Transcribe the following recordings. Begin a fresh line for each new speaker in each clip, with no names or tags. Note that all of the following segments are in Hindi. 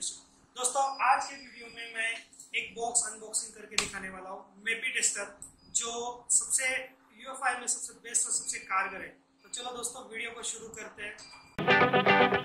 दोस्तों आज के वीडियो में मैं एक बॉक्स अनबॉक्सिंग करके दिखाने वाला हूँ मेपी टेस्टर, जो सबसे UEFI में सबसे बेस्ट और सबसे कारगर है। तो चलो दोस्तों वीडियो को शुरू करते हैं।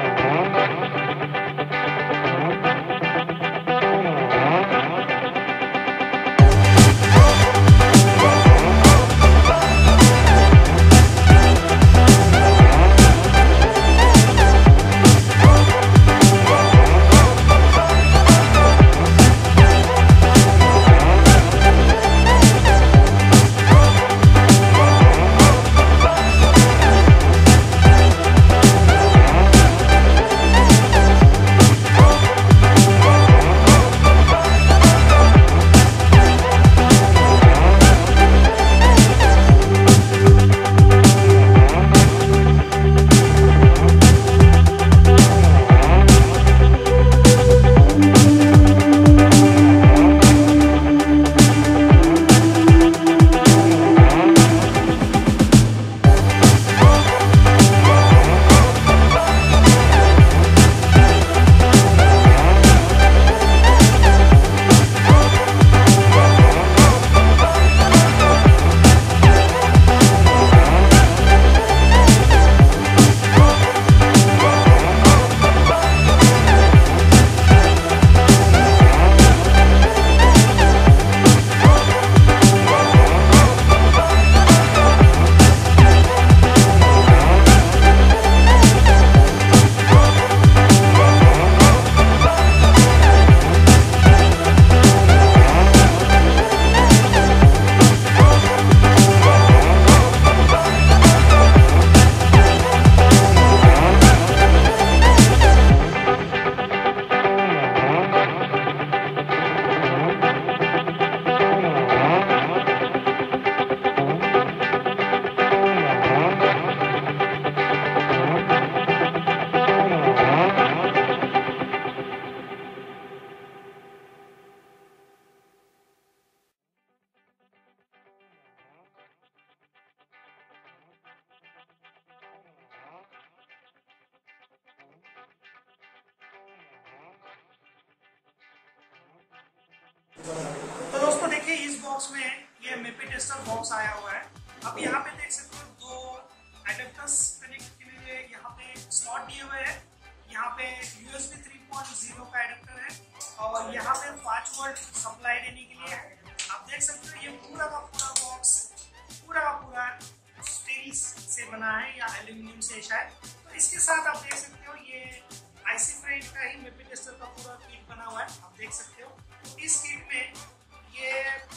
तो दोस्तों देखिए इस बॉक्स में ये मेपी टेस्टर बॉक्स आया हुआ है। अब यहाँ पे देख सकते हो दो एडेप्टर्स कनेक्ट किए हुए यहाँ पे स्लॉट दिए हुए हैं। यहाँ पे USB 3.0 का एडेप्टर है और यहाँ पे 5 वोल्ट सप्लाई देने के लिए है। आप देख सकते हो ये पूरा का पूरा बॉक्स पूरा का पूरा स्टील से बना है या एल्यूमिनियम से शायद। तो इसके साथ आप देख सकते हो ये IC फ्रेम का ही मेपी टेस्टर का पूरा किट बना हुआ है, आप देख सकते हो। तो इस किट में ये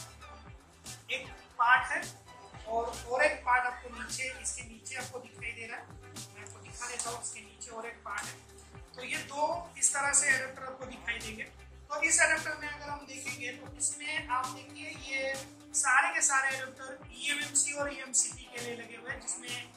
एक पार्ट है और एक पार्ट आपको नीचे इसके नीचे आपको दिखाई दे रहा है। मैं आपको दिखा देता हूँ, इसके नीचे और एक पार्ट है। तो ये दो इस तरह से एडेप्टर आपको दिखाई देंगे। तो इस एडेप्टर में अगर हम देखेंगे तो इसमें आप देखिए ये सारे के सारे एडेप्टर eMMC और eMCP के लिए लगे हुए हैं, जिसमें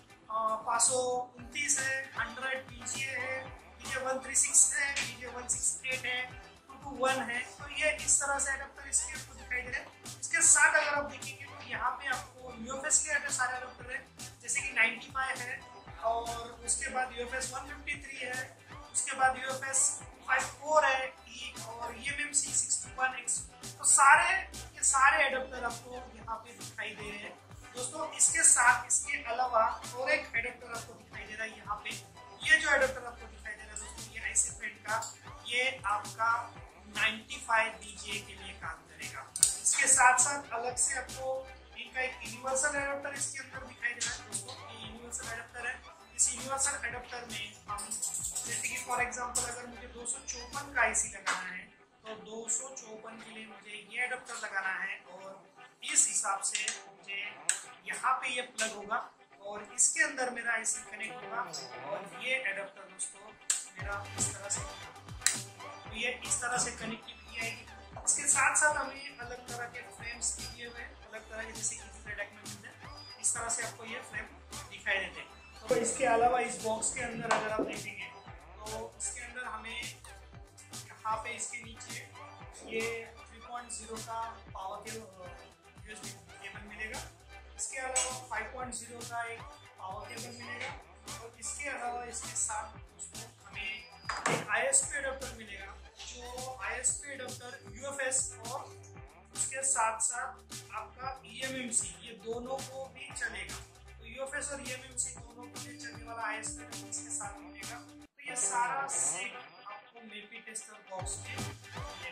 529 है, 100 PGA है, PJ136 है, PJ168 है, 221 है। तो ये इस तरह से एडेप्टर इसके आपको दिखाई दे रहे हैं। इसके साथ अगर आप देखेंगे तो यहाँ पे आपको UFS के सारे एडेप्टर है, जैसे कि 95 है और उसके बाद UFS 153 है, उसके बाद UFS 54 है और eMMC 61X। तो ये सारे एडेप्टर आपको यहाँ पे दिखाई दे रहे हैं दोस्तों। इसके साथ इसके अलावा और एक एडेप्टर आपको दिखाई दे रहा है यहाँ पे। ये जो एडेप्टर आपको दिखाई दे रहा है दोस्तों, ये IC फ्रेम का, ये आपका 95 BGA के लिए काम करेगा। इसके साथ साथ अलग से आपको इनका एक यूनिवर्सल एडेप्टर इसके अंदर दिखाई दे रहा है दोस्तों। ये यूनिवर्सल एडेप्टर है। इस यूनिवर्सल एडेप्टर में हम जैसे कि फॉर एग्जांपल अगर मुझे 254 का IC लगाना है तो 254 के लिए मुझे ये एडेप्टर लगाना है और इस हिसाब से मुझे यहाँ पे ये प्लग होगा और इसके अंदर मेरा IC कनेक्ट होगा और ये एडेप्टर दोस्तों मेरा इस तरह से, तो ये इस तरह से कनेक्टिविटी आएगी। इसके साथ साथ हमें अलग तरह के फ्रेम्स दिए हुए हैं, अलग तरह के, जैसे कि प्रोडक्ट में मिलते हैं इस तरह से आपको ये फ्रेम दिखाई देते हैं। तो इसके अलावा इस बॉक्स के अंदर अगर आप देखेंगे तो इसके अंदर हमें यहाँ पे इसके नीचे ये 3.0 का पावर केबल USB केबल मिलेगा। इसके अलावा 5.0 का एक पावर केबल मिलेगा और इसके अलावा इसके साथ दोस्तों हमें एक ISP अडेप्टर मिलेगा, जो ISP अडेप्टर UFS और उसके साथ साथ आपका eMMC, ये दोनों को भी चलेगा। तो UFS और eMMC दोनों को भी चलने वाला ISP अडेप्टर इसके साथ मिलेगा। तो ये सारा सेट आपको मेपी टेस्टर बॉक्स में